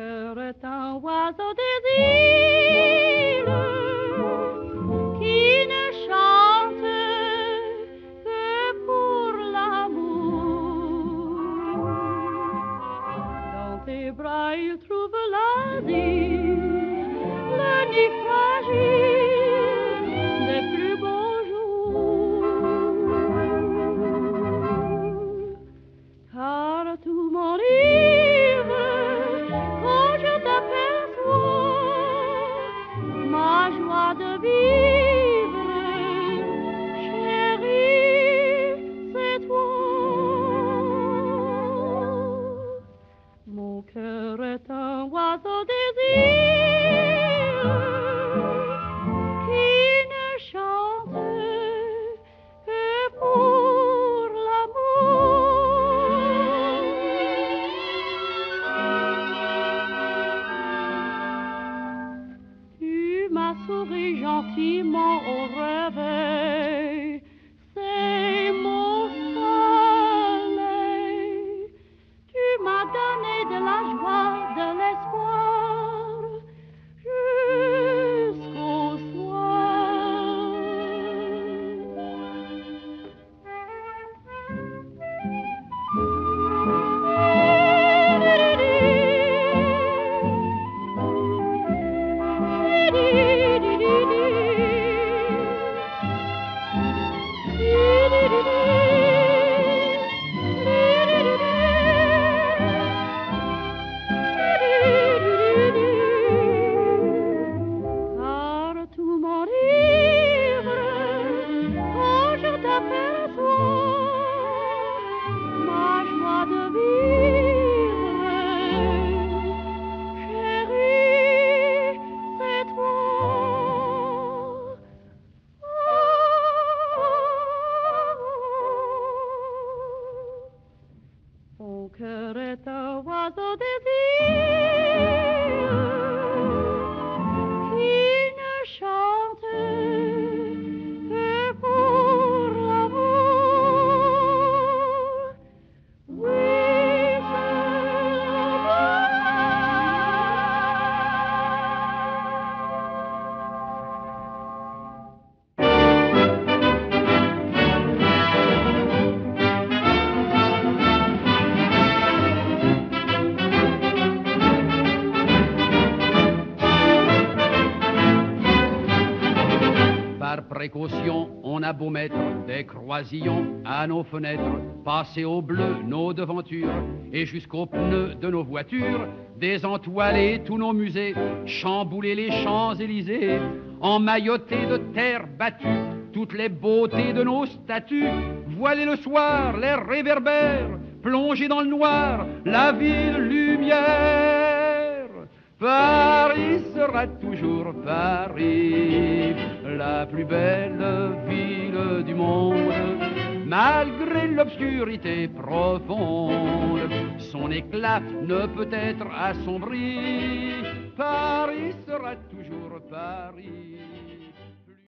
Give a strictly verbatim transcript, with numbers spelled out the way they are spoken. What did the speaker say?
cœur est un oiseau des îles qui ne chante que pour l'amour. Dans tes bras il trouve l'asile, le nid fragile des plus beaux jours. Car tout m'enivre quand je t'aperçois, ma joie de vivre, chérie, c'est toi. Mon cœur est un oiseau des îles qui ne chante que pour l'amour. Tu m'as souri gentiment au réveil, c'est mon soleil. Tu m'as donné de la joie, de l'espoir, jusqu'au soir. Car tout m'enivre quand je t'aperçois, ma joie de vivre, chérie, c'est toi. Mon cœur est un oiseau des îles qui ne chante que pour l'amour. Oui, Par précaution, on a beau mettre des croisillons à nos fenêtres, passer au bleu nos devantures et jusqu'aux pneus de nos voitures, désentoiler tous nos musées, chambouler les Champs-Élysées, emmailloter de terre battue toutes les beautés de nos statues, voiler le soir les réverbères, plonger dans le noir la ville lumière. Paris sera toujours Paris, la plus belle ville du monde, malgré l'obscurité profonde, son éclat ne peut être assombri. Paris sera toujours Paris.